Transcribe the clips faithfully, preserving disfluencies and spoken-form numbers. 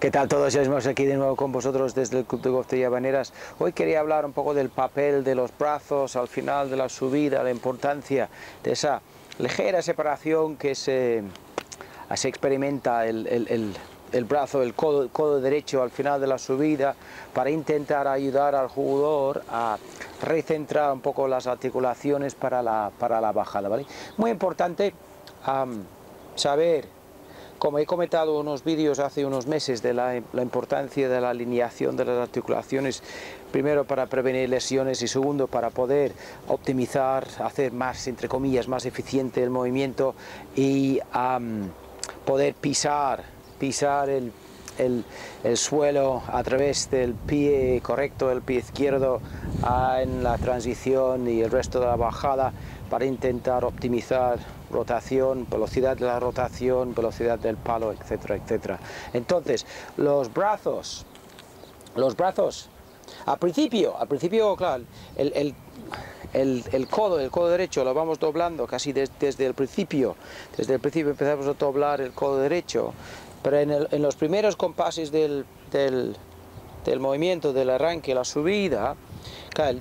¿Qué tal todos? Ya estamos aquí de nuevo con vosotros desde el Club de Golf de Llavaneras. Hoy quería hablar un poco del papel de los brazos al final de la subida, la importancia de esa ligera separación que se, se experimenta el, el, el, el brazo, el codo, el codo derecho al final de la subida, para intentar ayudar al jugador a recentrar un poco las articulaciones para la, para la bajada, ¿vale? Muy importante um, saber, como he comentado en unos vídeos hace unos meses, de la, la importancia de la alineación de las articulaciones, primero para prevenir lesiones y segundo para poder optimizar, hacer más, entre comillas, más eficiente el movimiento y um, poder pisar, pisar el, el, el suelo a través del pie correcto, el pie izquierdo, uh, en la transición y el resto de la bajada, para intentar optimizar rotación, velocidad de la rotación, velocidad del palo, etcétera, etcétera. Entonces, los brazos, los brazos, al principio, al principio, claro, el, el, el, el codo, el codo derecho lo vamos doblando casi des, desde el principio, desde el principio empezamos a doblar el codo derecho, pero en, el, en los primeros compases del, del, del movimiento, del arranque, la subida, claro,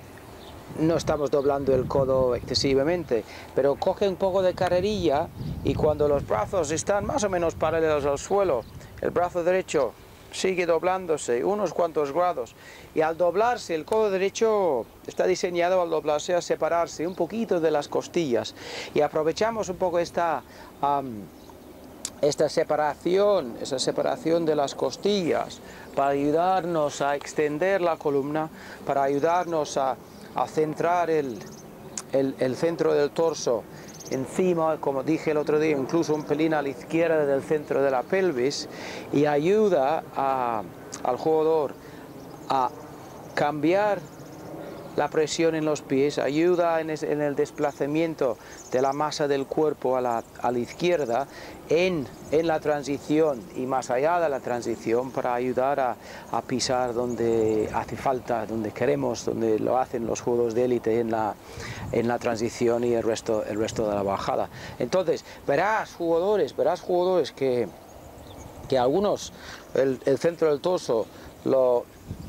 no estamos doblando el codo excesivamente, pero coge un poco de carrerilla y cuando los brazos están más o menos paralelos al suelo, el brazo derecho sigue doblándose unos cuantos grados y al doblarse el codo derecho está diseñado al doblarse a separarse un poquito de las costillas y aprovechamos un poco esta, um, esta separación, esa separación de las costillas para ayudarnos a extender la columna, para ayudarnos a a centrar el, el, el centro del torso encima, como dije el otro día, incluso un pelín a la izquierda del centro de la pelvis, y ayuda a, al jugador a cambiar la presión en los pies, ayuda en, es, en el desplazamiento de la masa del cuerpo a la, a la izquierda en, en la transición y más allá de la transición, para ayudar a, a pisar donde hace falta, donde queremos, donde lo hacen los jugadores de élite en la, en la transición y el resto, el resto de la bajada. Entonces, verás jugadores, verás jugadores que, que algunos, el, el centro del torso, lo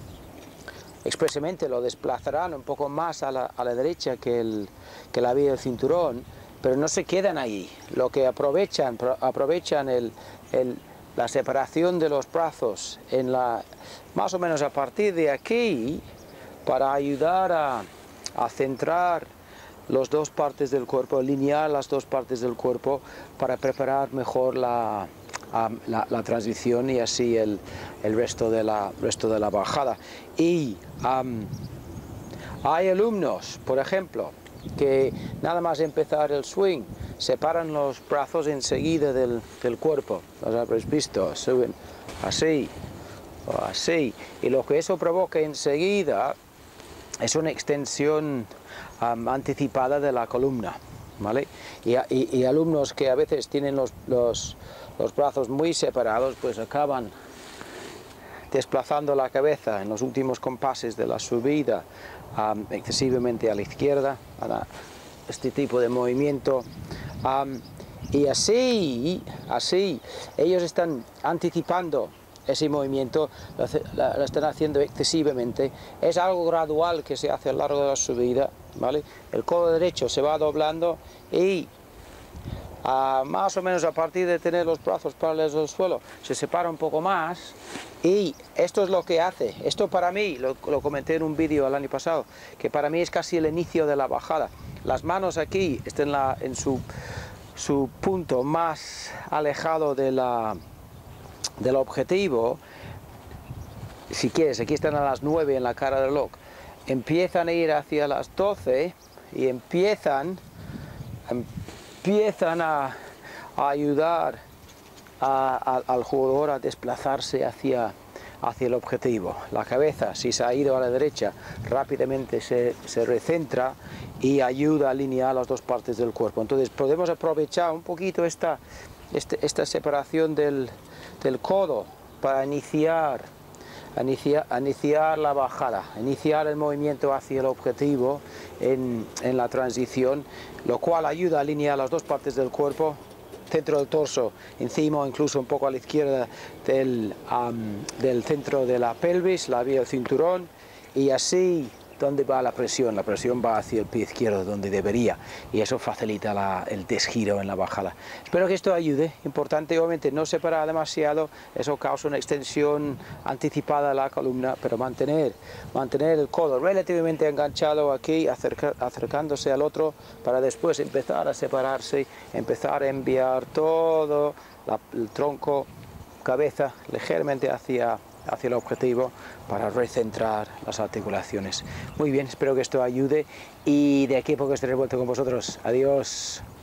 expresamente lo desplazarán un poco más a la, a la derecha que, el, que la vía del cinturón, pero no se quedan ahí. Lo que aprovechan, aprovechan el, el, la separación de los brazos en la, más o menos a partir de aquí, para ayudar a, a centrar las dos partes del cuerpo, alinear las dos partes del cuerpo para preparar mejor la, la, la transición y así el, el resto, de la, resto de la bajada. Y um, hay alumnos, por ejemplo, que nada más empezar el swing separan los brazos enseguida del, del cuerpo, los habréis visto, suben así o así, y lo que eso provoca enseguida es una extensión um, anticipada de la columna, ¿vale? Y, y, y alumnos que a veces tienen los, los, los brazos muy separados, pues acaban desplazando la cabeza en los últimos compases de la subida um, excesivamente a la izquierda, para este tipo de movimiento, um, y así, así ellos están anticipando ese movimiento, lo, lo están haciendo excesivamente. Es algo gradual que se hace a lo largo de la subida, ¿vale? El codo derecho se va doblando y uh, más o menos a partir de tener los brazos paralelos al suelo se separa un poco más, y esto es lo que hace, esto para mí, lo, lo comenté en un vídeo el año pasado, que para mí es casi el inicio de la bajada. Las manos aquí están en, la, en su, su punto más alejado de la del objetivo. Si quieres, aquí están a las nueve en la cara del reloj, empiezan a ir hacia las doce y empiezan empiezan a, a ayudar a, a, al jugador a desplazarse hacia, hacia el objetivo. La cabeza, si se ha ido a la derecha, rápidamente se, se recentra y ayuda a alinear las dos partes del cuerpo. Entonces podemos aprovechar un poquito esta, este, esta separación del del codo para iniciar, iniciar, iniciar la bajada, iniciar el movimiento hacia el objetivo en, en la transición, lo cual ayuda a alinear las dos partes del cuerpo centro del torso, encima o incluso un poco a la izquierda del, um, del centro de la pelvis, la vía del cinturón, y así donde va la presión, la presión va hacia el pie izquierdo donde debería, y eso facilita la, el desgiro en la bajada. Espero que esto ayude, importante obviamente no separar demasiado, eso causa una extensión anticipada de la columna, pero mantener, mantener el codo relativamente enganchado aquí, acerca, acercándose al otro, para después empezar a separarse, empezar a enviar todo la, el tronco, cabeza ligeramente hacia hacia el objetivo para recentrar las articulaciones. Muy bien, espero que esto ayude y de aquí a poco estaré de vuelta con vosotros. Adiós.